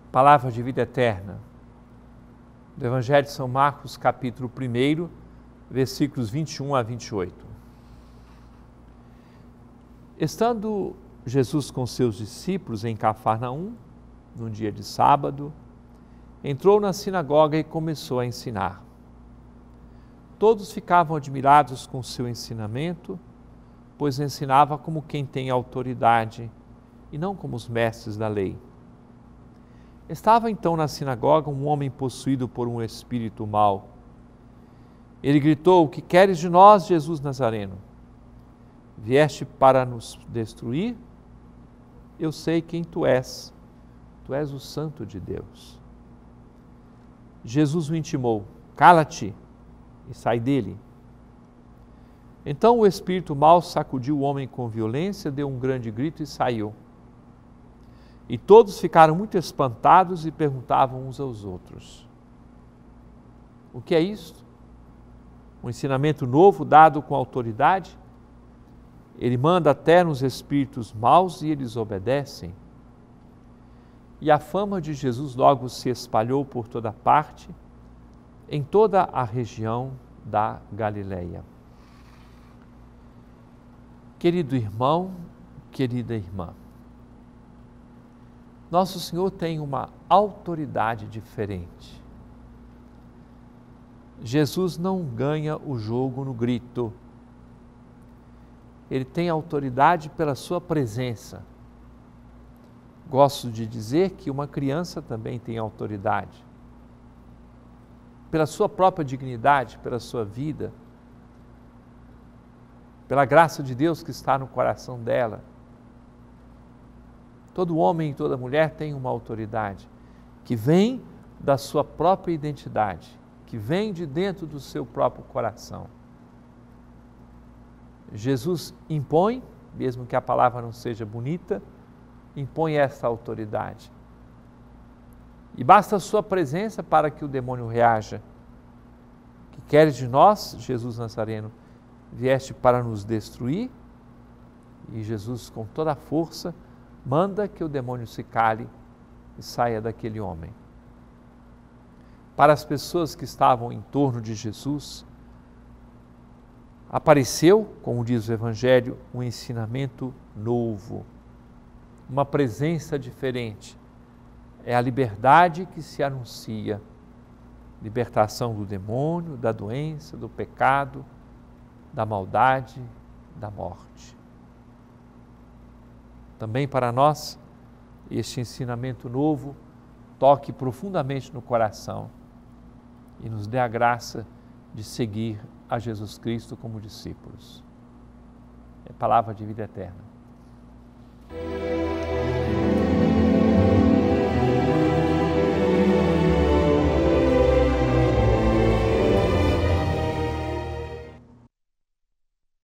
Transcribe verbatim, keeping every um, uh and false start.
Palavra de vida eterna, do Evangelho de São Marcos, capítulo primeiro, versículos vinte e um a vinte e oito. Estando Jesus com seus discípulos em Cafarnaum, num dia de sábado, entrou na sinagoga e começou a ensinar. Todos ficavam admirados com seu ensinamento, pois ensinava como quem tem autoridade e não como os mestres da lei. Estava então na sinagoga um homem possuído por um espírito mau. Ele gritou: "Que queres de nós, Jesus Nazareno? Vieste para nos destruir? Eu sei quem tu és. Tu és o Santo de Deus." Jesus o intimou: "Cala-te e sai dele." Então o espírito mau sacudiu o homem com violência, deu um grande grito e saiu. E todos ficaram muito espantados e perguntavam uns aos outros: "O que é isto? Um ensinamento novo dado com autoridade? Ele manda até nos espíritos maus e eles obedecem." E a fama de Jesus logo se espalhou por toda parte, em toda a região da Galileia. Querido irmão, querida irmã, Nosso Senhor tem uma autoridade diferente. Jesus não ganha o jogo no grito. Ele tem autoridade pela sua presença. Gosto de dizer que uma criança também tem autoridade. Pela sua própria dignidade, pela sua vida, pela graça de Deus que está no coração dela. Todo homem e toda mulher tem uma autoridade que vem da sua própria identidade, que vem de dentro do seu próprio coração. Jesus impõe, mesmo que a palavra não seja bonita, impõe essa autoridade. E basta a sua presença para que o demônio reaja. Que queres de nós, Jesus Nazareno? Vieste para nos destruir? E Jesus, com toda a força, manda que o demônio se cale e saia daquele homem. Para as pessoas que estavam em torno de Jesus, apareceu, como diz o Evangelho, um ensinamento novo, uma presença diferente. É a liberdade que se anuncia, libertação do demônio, da doença, do pecado, da maldade, da morte. Também para nós, este ensinamento novo toque profundamente no coração e nos dê a graça de seguir a Jesus Cristo como discípulos. É palavra de vida eterna.